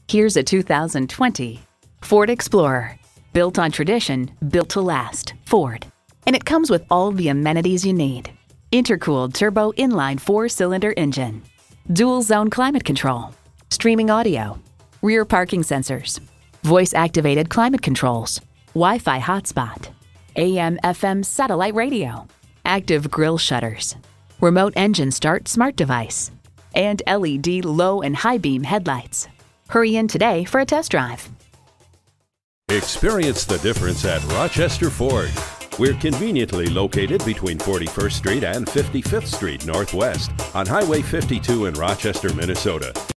Here's a 2020 Ford Explorer. Built on tradition, built to last. Ford. And it comes with all the amenities you need. Intercooled turbo inline 4-cylinder engine. Dual zone climate control. Streaming audio. Rear parking sensors. Voice-activated climate controls. Wi-Fi hotspot. AM/FM satellite radio. Active grille shutters. Remote engine start smart device. And LED low and high beam headlights. Hurry in today for a test drive. Experience the difference at Rochester Ford. We're conveniently located between 41st Street and 55th Street Northwest on Highway 52 in Rochester, Minnesota.